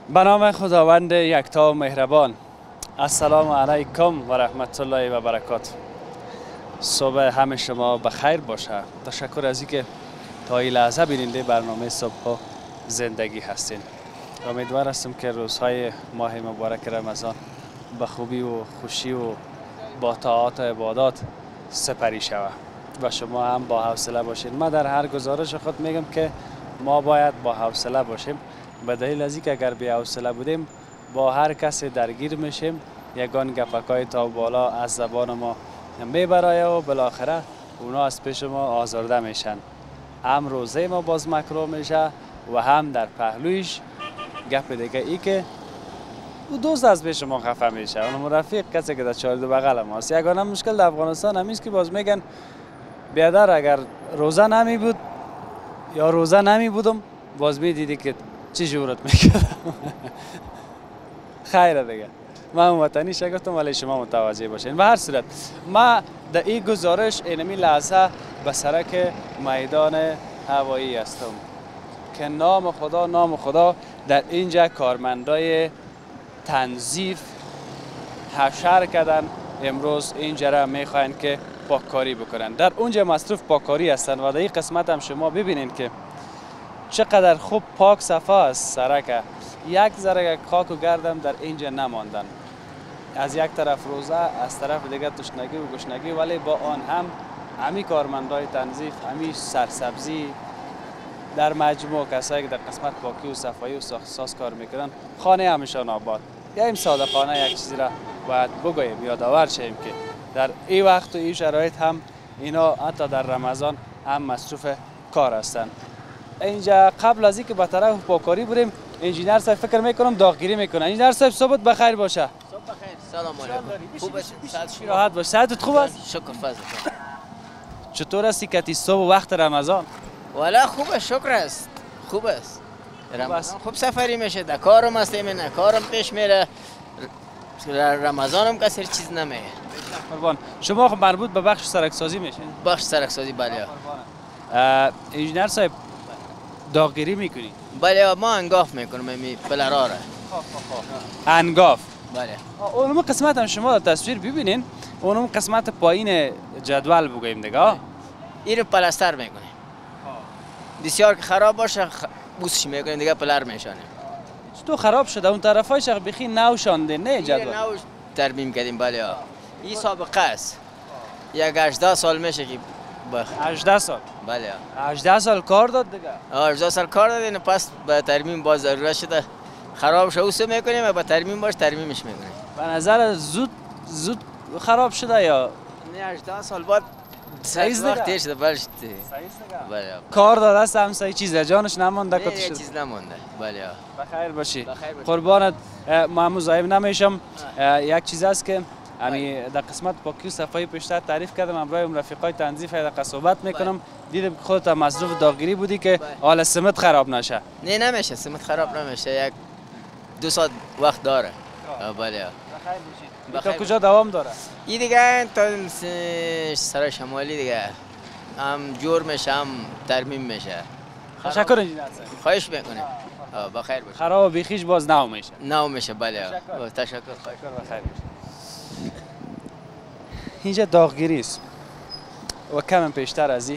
به نام خداوند یکتا و مهربان. السلام علیکم و رحمت الله و برکاته. صبح همه شما بخیر باشه. تشکر از اینکه تا این لحظه بیننده برنامه صبح زندگی هستین. امیدوار هستم که روزهای ماه مبارک رمضان به خوبی و خوشی و با طاعات و عبادات سپری شود و شما هم با حوصله باشین. ما در هر گزارش خود میگم که ما باید با حوصله باشیم، به دلیل از اینکه اگر بی حوصله بودیم با هر کسی درگیر میشیم، یگان گپکای تا بالا از زبان ما میبرای و بالاخره اونا از پیش ما آزرده میشن. هم روزه ما باز مکروه میشه و هم در پهلویش گپ دیگه ای که او دوست از پیش ما خفه میشه. اون رفیق کسی که در چارد بغل ماست. یگانه مشکل در افغانستان همیست که باز میگن بیادر اگر روزه نمی بود یا روزه نمی بودم باز میدیدی که چی جورت میکردم. خیره دیگه، من وطنی شگفتم ولی شما متوجه باشین. به هر صورت ما در این گزارش اینمی لحظه به سرک میدان هوایی هستم که نام خدا در اینجا کارمندای تنظیف حشر کردن. امروز اینجا را میخواین که پاککاری بکنن. در اونجا مصروف پاککاری هستن و در این قسمت هم شما ببینین که چقدر خوب پاک صفا است سرک. یک ذره خاک و گردم در اینجا نماندن. از یک طرف روزه، از طرف دیگه تشنگی و گشنگی، ولی با آن هم همی کارمندای تنظیف، همی سرسبزی در مجموع کسایی که در قسمت پاکی و صفایی و ساز کار میکنن، خانه همیشان آباد. یا این صادقانه یک چیزی را باید بگوییم، یادآور شیم که در این وقت و این شرایط هم اینا حتی در رمضان هم مصروف کار هستند. اینجا قبل از اینکه به طرف پاککاری بریم، انجینر صاحب فکر میکنم داغگیری میکنه. انجینر صاحب صبحت بخیر باشه. صبح بخیر. سلام علیکم. خوب است؟ راحت باش. صحتت خوب است؟ شکر فضل. چطور هستی که صبح وقت رمضان؟ والا خوب است، شکر است. خوب است. رمضان خوب سفری میشه. در کارم هستیم، نه کارم پیش میره. رمضانم کسی چیز نمیگه. قربان. شما خب مربوط به بخش سرکسازی میشین؟ بخش سرکسازی بله. انجینر صاحب داغگیری میکنی؟ بله ما انگاف میکنم می پلرا را. انگاف. بله. اونم قسمت هم شما در تصویر ببینین. اونم قسمت پایین جدول بگوییم دیگه. اینو پلاستر میکنیم. بسیار که خراب باشه بوسش میکنیم دیگه پلر میشانیم. تو خراب شده اون طرفایش بخی نو شانده نه جدول. نو ترمیم کردیم بله. این سابقه است. یک 18 سال میشه که 18 سال. بله. 18 سال کار داد دیگه. 18 سال کار دادین پس به ترمیم باز ضرورت شده. خراب شده اوسه میکنیم و با ترمیم باش ترمیمش میکنیم. به نظر زود خراب شده یا نه 18 سال بعد صحیح وقت شده بله. بله. کار داده است هم صحیح چیز جانش نمونده که شده. چیز نمونده. بله. بخیر باشی. قربانت. ما مزاحم نمیشم. یک چیز است که امی در قسمت پاکی و صفایی پیشتر تعریف کردم. امروز رفیقای تنظیف در صحبت میکنم. دیدم که خودت مصروف داغگیری بودی که حال سمت خراب نشه. نه نمیشه، سمت خراب نمیشه. یک 2 ساعت وقت داره. بله. تا کجا دوام داره؟ این دیگه تا سر شمالی دیگه هم جور میشه هم ترمیم میشه. تشکر انجینر صاحب. خواهش میکنم. بخیر باش. خراب بیخیش باز نو میشه. نو میشه بله. تشکر. بخیر باش. اینجا داغگیری است و کم پیشتر از این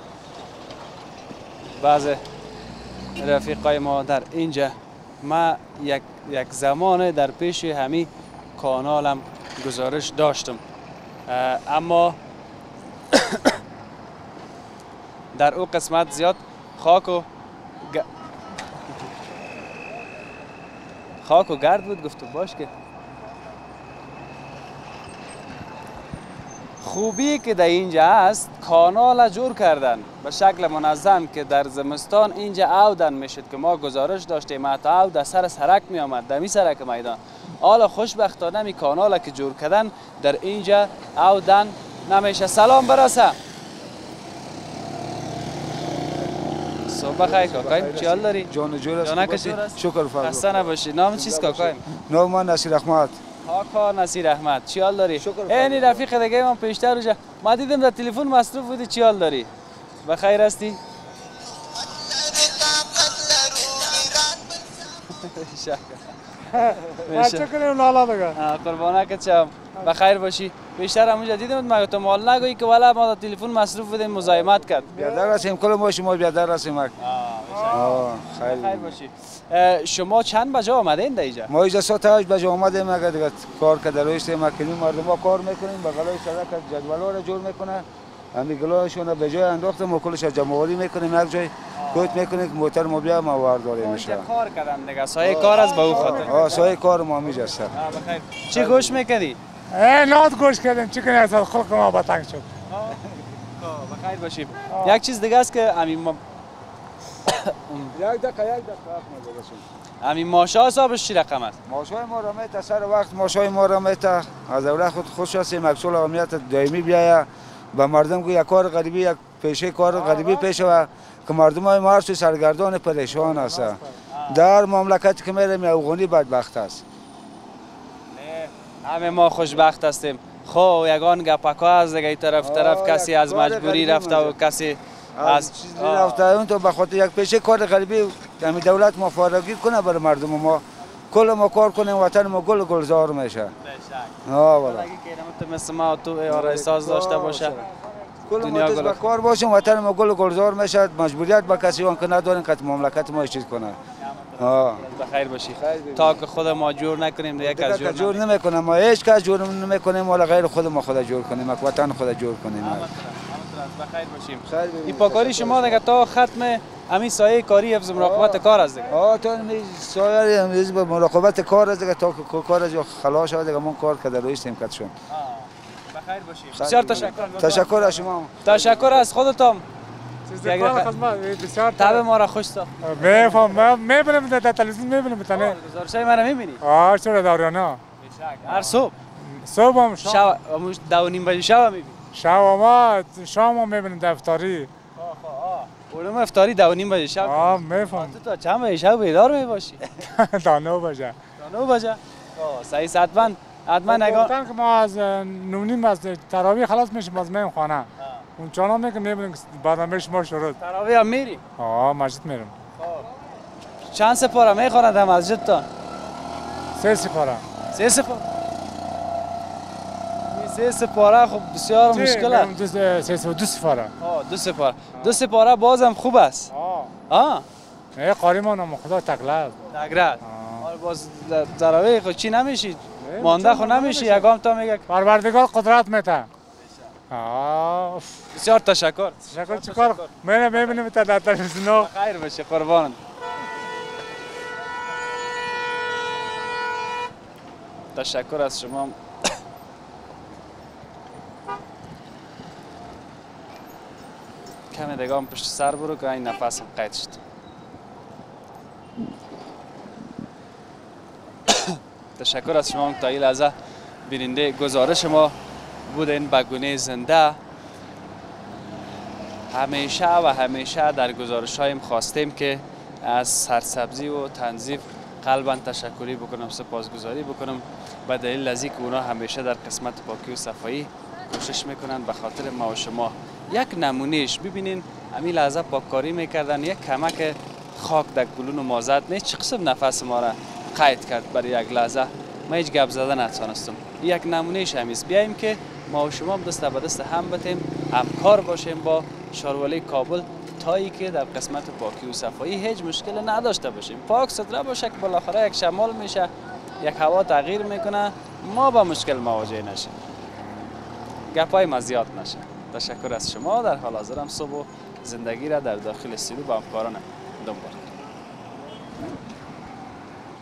بعض رفیقای ما در اینجا ما یک زمان در پیش همین کانالم گزارش داشتم، اما در او قسمت زیاد خاک و گرد بود. گفتم باش که خوبی که در اینجا هست کانال جور کردن به شکل منظم که در زمستان اینجا عودن میشد که ما گزارش داشتیم حتی عود سر سرک می آمد در می سرک میدان. حالا خوشبختانه می کانال که جور کردن در اینجا عودن نمیشه. سلام برسه. صبح بخیر کاکایم. چی حال داری؟ جان جور است. شکر فردا. خسته نباشی. نام چیست کاکایم؟ نام من نصیر احمد. کاکا نصیر احمد. چی حال داری؟ اینی رفیق دیگه من پیشتر اونجا ما دیدم در تلفن مصروف بودی. چی حال داری؟ بخیر هستی؟ بچه کنیم لالا بگه قربانه که چم بخیر باشی. بیشتر همونجا دیدم مگه تو مال نگویی که والا ما تلفن مصروف بودیم مزاحمت کرد. بیادر هستیم کل ما شما بیادر هستیم. خیر باشی. شما چند بجا آمدین در اینجا؟ ما اینجا ساعت 8 بجه آمدیم. اگر دیگه کار که در رویستیم مکنیم مردم ها کار میکنیم بغلای سرک جدول ها رو جور میکنه. همین گلاشون به جای انداختیم و کلش جمع‌آوری میکنیم یک جای کوت میکنیم که موتر ما بیا ما وارداری میشه. کار کردن دیگه سایه کار از به او خاطر. سایه کار ما میجه است. بخیر. چی گوش میکنی؟ نات گوش کردیم چی کنی از خلق ما بتنگ شد. بخیر باشیم. یک چیز دیگه است که همین ما یک دقیقه همین ماشا حسابش چی رقم است؟ ماشای ما را میته سر وقت ماشای ما را میته از اول خود خوش هستیم مکسول امنیت دائمی بیاید به مردم که یک کار غریبی یک پیشه کار غریبی پیشه و که مردم های ما هرچی سرگردان پریشان است. در مملکتی که میریم افغانی بدبخت است. همه ما خوشبخت هستیم. خب یگان گپکا از دیگه طرف کسی از مجبوری رفته و کسی از چیزی رفته اون تو به خاطر یک پیشه کار غریبی همین دولت ما فراگیر کنه برای مردم ما کل ما کار کنیم وطن ما گل گلزار میشه. والا اگه که مثل ما تو احساس داشته باشه کل ما به کار باشیم وطن ما گل گلزار میشه. مجبوریت با کسی اون که نداریم که مملکت ما چیز کنه. بخیر باشی. تا که خود ما جور نکنیم یک از جور نمیکنیم ما هیچ کس جور نمیکنیم ولی غیر خود ما خود جور کنیم وطن خود جور کنیم. بخیر باشیم. این پاکاری شما دیگه تا ختم همین سایه کاری حفظ مراقبت کار است دیگه. تا سایه حفظ مراقبت کار است دیگه تا کار از خلاص شد دیگه من کار کرده رویستیم کاتشون. بخیر باشیم. بسیار تشکر. تشکر از شما. تشکر از خودتان. بسیار تاب ما را خوش ساخت. میفهم میبینم در تلویزیون میبینم بتونه. گزارشای من میبینی؟ چرا داریانا؟ هر صبح. صبحم شب 2:30 بجه شب میبینی. شب ما شام میبینیم در افطاری. اونم افطاری 2:30 بجه شب. میفهم. تو تا چند بجه شب بیدار میباشی؟ تا 9 بجه. تا 9 بجه. صحیح حتما نگاه. که ما از 9:30 از تراویح خلاص میشیم باز میریم خانه. اون چانا میبینیم برنامه شما شروع. تراویح هم میری؟ مسجد میرم. چند سپاره میخوانند در مسجد تا؟ 3 سپاره. 3 سپاره. 3 سپاره خب بسیار مشکل است. 2 سپاره. 2 سپاره. 2 سپاره بازم خوب است. کاری ما نام خدا تکله است. تکله است. باز تراویح خود چی نمیشید؟ مانده خود نمیشی یگام تا میگه پروردگار قدرت میده. بسیار تشکر. تشکر چیکار؟ میبینیم تا در تلویزیون. خیر باشه قربانت. تشکر از شما. کمی دیگه هم پشت سر برو که این نفسم قید شد. تشکر از شما تا این لحظه بیننده گزارش ما بودین به گونه زنده. همیشه در گزارش هایم خواستیم که از سرسبزی و تنظیف قلباً تشکری بکنم، سپاسگزاری بکنم به دلیل از اینکه اونا همیشه در قسمت پاکی و صفایی کوشش میکنن به خاطر ما و شما. یک نمونهش ببینین همین لحظه پاککاری میکردن، یک کمک خاک در گلون و مازد نه چه قسم نفس ما را قید کرد برای یک لحظه. ما هیچ گپ زدن نتونستم. یک نمونهش همیست. بیایم که ما و شما دست به دست هم بتیم، همکار باشیم با شاروالی کابل تا ای که در قسمت پاکی و صفایی هیچ مشکل نداشته باشیم. پاک ستره باشه که بالاخره یک شمال میشه، یک هوا تغییر میکنه، ما با مشکل مواجه نشیم، گپای ما زیاد نشه. تشکر از شما. در حال حاضر هم صبح و زندگی را در داخل استودیو با همکاران دنبال.